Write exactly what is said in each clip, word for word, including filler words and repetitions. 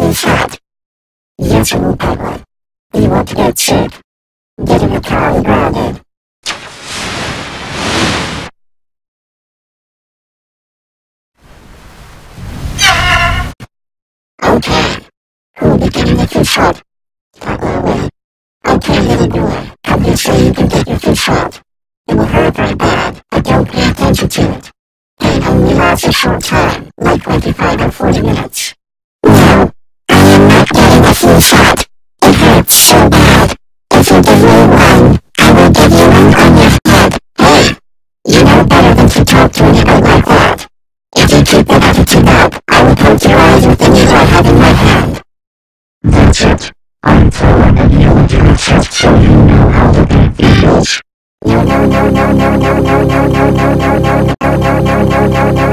flu shot? Yes or no, Pablo? Do you want to get sick? Get in the car and grounded. Okay. Who will be getting the flu shot? Pablo, wait. Okay, little boy. Come here so you can get your flu shot. It will hurt very bad, but don't pay attention to it. Pain only lasts a short time, like twenty-five or forty minutes. No, I am not getting a flu shot. It hurts so bad. If you give me one, I will give you one on your head. Hey, you know better than to talk to an adult like that. If you keep that attitude up, I will poke your eyes with the needle I have in my hand. That's it. I'm throwing a needle into your chest so you know how the pain feels. No, no, no, no, no, no, no, no, no, no, no, no, no, no, no, no, no,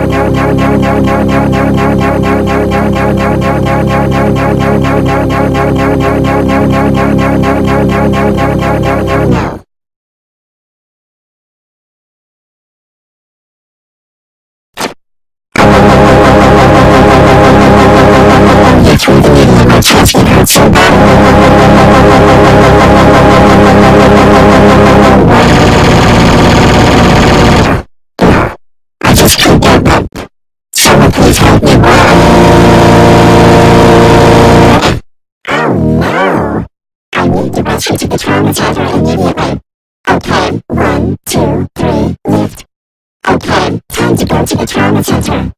to the trauma center immediately. Okay, one, two, three, lift. Okay, time to go to the trauma center.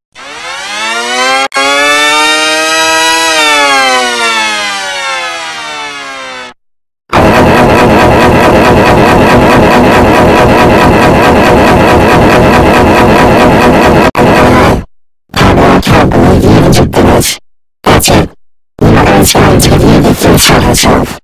Pablo, I can't believe you even took the risk. That's it. Your mother is going to give you the flu shot herself.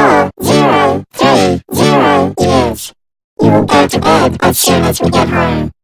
You will go to bed as soon as we get home.